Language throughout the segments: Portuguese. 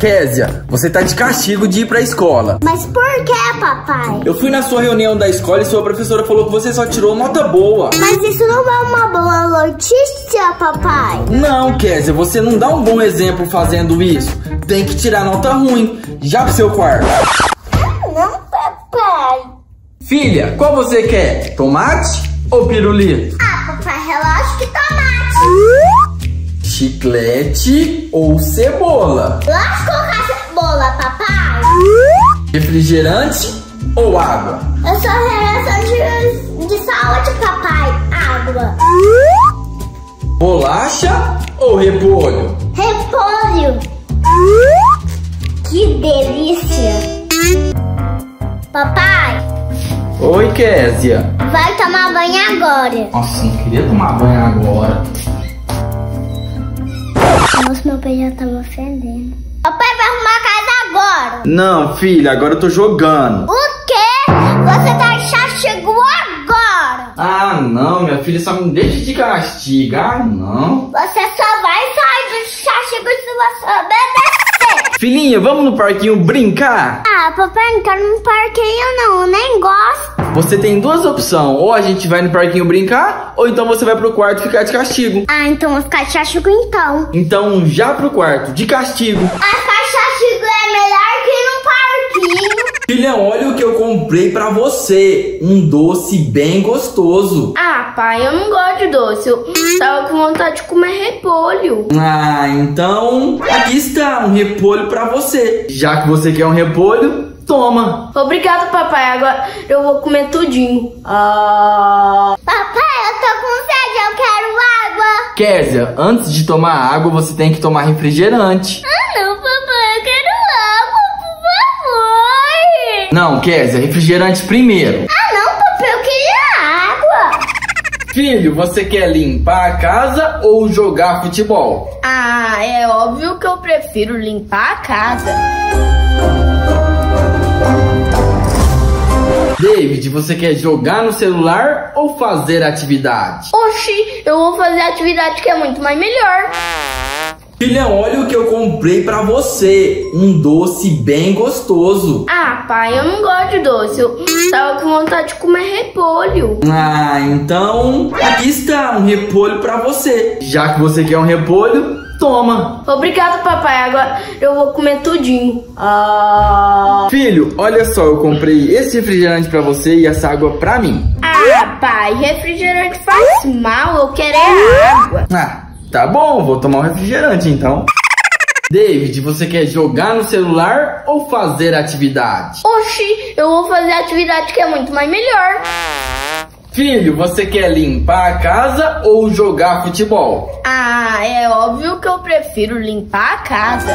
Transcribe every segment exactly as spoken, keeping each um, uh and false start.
Kézia, você tá de castigo de ir pra escola. Mas por que, papai? Eu fui na sua reunião da escola e sua professora falou que você só tirou nota boa. Mas isso não é uma boa notícia, papai. Não, Kézia, você não dá um bom exemplo fazendo isso. Tem que tirar nota ruim. Já pro seu quarto. Não, papai. Filha, qual você quer? Tomate ou pirulito? Ah, papai, relógio que tomate. Chiclete ou cebola? Lógico colocar cebola, papai. Refrigerante ou água? Eu sou relação de, de saúde, papai. Água. Bolacha ou repolho? Repolho. Que delícia. Papai. Oi, Kézia. Vai tomar banho agora. Nossa, não queria tomar banho agora. Nossa, meu pé já tava fedendo. Papai vai arrumar a casa agora. Não, filha, agora eu tô jogando. O quê? Você tá de castigo agora. Ah, não, minha filha, só me deixa de castigo. Ah, não. Você só vai sair do castigo se você obedecer. Filhinha, vamos no parquinho brincar? Ah, papai, não quero no parquinho não, eu nem gosto. Você tem duas opções, ou a gente vai no parquinho brincar, ou então você vai pro quarto ficar de castigo. Ah, então vou ficar de castigo então. Então já pro quarto, de castigo. Ah, ficar de castigo é melhor que ir no parquinho. Filha, olha o que eu comprei pra você. Um doce bem gostoso. Ah, pai, eu não gosto de doce. Eu tava com vontade de comer repolho. Ah, então aqui está um repolho pra você. Já que você quer um repolho, toma. Obrigado, papai. Agora eu vou comer tudinho. Ah... Papai, eu tô com sede, eu quero água. Kézia, antes de tomar água, você tem que tomar refrigerante. Ah, não, papai, eu quero água, por favor. Não, Kézia, refrigerante primeiro. Ah, não, papai, eu queria água. Filho, você quer limpar a casa ou jogar futebol? Ah, é óbvio que eu prefiro limpar a casa. David, você quer jogar no celular ou fazer atividade? Oxi, eu vou fazer atividade que é muito mais melhor. Filha, olha o que eu comprei pra você. Um doce bem gostoso. Ah, pai, eu não gosto de doce. Eu tava com vontade de comer repolho. Ah, então aqui está um repolho pra você. Já que você quer um repolho, toma. Obrigado, papai. Agora eu vou comer tudinho. Ah... Filho, olha só, eu comprei esse refrigerante pra você e essa água pra mim. Ah, pai, refrigerante faz mal. Eu quero é água. Ah, tá bom, vou tomar um refrigerante então. David, você quer jogar no celular ou fazer atividade? Oxi, eu vou fazer atividade que é muito mais melhor. Filho, você quer limpar a casa ou jogar futebol? Ah, é óbvio que eu prefiro limpar a casa.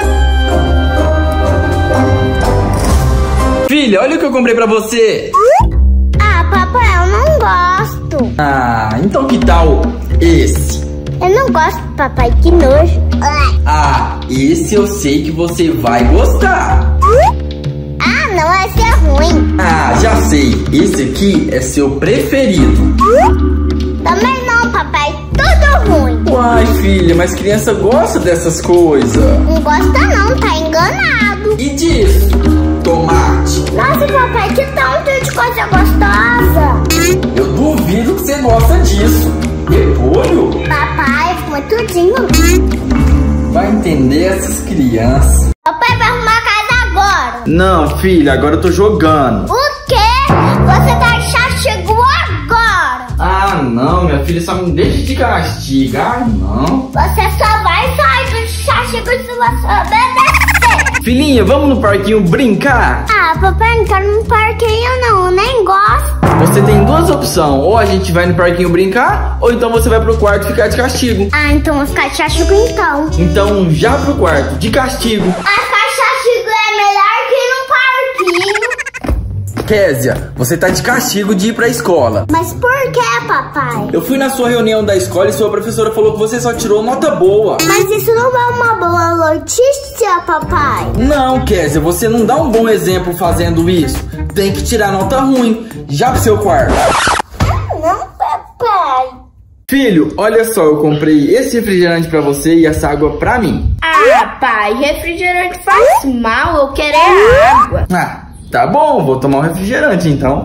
Filha, olha o que eu comprei pra você. Ah, papai, eu não gosto. Ah, então que tal esse? Eu não gosto, papai, que nojo. Ah, esse eu sei que você vai gostar. Ah, não, esse é ruim. Ah, já sei. Esse aqui é seu preferido. Também não, papai, tudo ruim. Uai, filha, mas criança gosta dessas coisas. Não gosta não, tá enganado. E disso? Tomate. Nossa, papai, que tanto de coisa gostosa. Eu duvido que você gosta disso. Repolho? Papai, come tudinho. Vai entender essas crianças. Papai vai arrumar a casa agora. Não, filha, agora eu tô jogando. O quê? Você tá de castigo agora. Ah, não, minha filha, só me deixa de castigo. Ah, não. Você só vai sair do castigo se você obedecer. Filhinha, vamos no parquinho brincar? Ah, papai, não quero no parquinho não, eu nem gosto. Você tem duas opções, ou a gente vai no parquinho brincar, ou então você vai pro quarto ficar de castigo. Ah, então vou ficar de castigo então. Então já pro quarto, de castigo. Ah, ficar de castigo é melhor que ir no parquinho. Kézia, você tá de castigo de ir pra escola. Mas por que, papai? Eu fui na sua reunião da escola e sua professora falou que você só tirou nota boa. Mas isso não é uma boa notícia, papai. Não, Kézia, você não dá um bom exemplo fazendo isso. Tem que tirar nota ruim. Já pro seu quarto. Não, papai. Filho, olha só, eu comprei esse refrigerante pra você e essa água pra mim. Ah, pai, refrigerante faz mal, eu quero é água. Ah, tá bom, vou tomar um refrigerante então.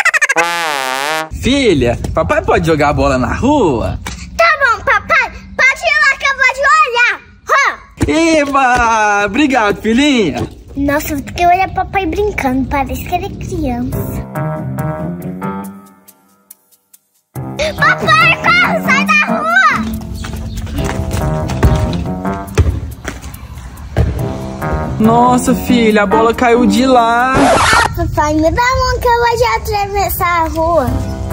Filha, papai pode jogar a bola na rua? Tá bom, papai. Pode ir lá que eu vou te olhar. Huh. Eba! Obrigado, filhinha. Nossa, eu fiquei olhando papai brincando. Parece que ele é criança. Papai, carro, sai da rua! Nossa, filha, a bola caiu de lá. Ah, papai, me dá a mão que eu vou já atravessar a rua.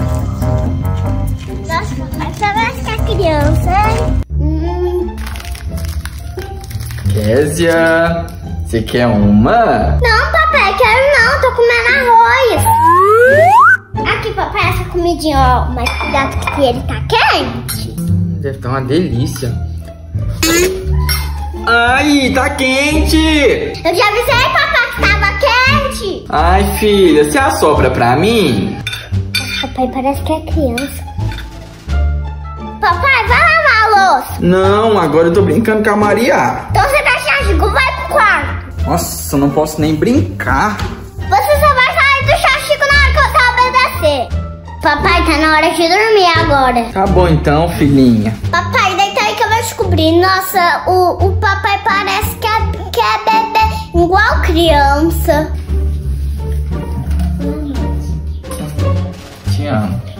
Nossa, papai, parece que é criança, hein? Hum. Kézia, você quer uma? Não, papai, quero não. Tô comendo arroz. Aqui, papai, essa comidinha, ó. Mas cuidado que ele tá quente. Hum, deve estar uma delícia. Ai, tá quente! Eu já avisei, papai, que tava quente. Ai, filha, você assopra pra mim? Papai, parece que é criança. Papai, vai lavar a louça. Não, agora eu tô brincando com a Maria. Então você tá chachico, vai pro quarto. Nossa, eu não posso nem brincar. Você só vai sair do chachico na hora que eu tá obedecer. Papai, tá na hora de dormir agora. Tá bom então, filhinha. Papai, deita aí que eu vou descobrir. Nossa, o, o papai parece que é, que é bebê igual criança. Te amo.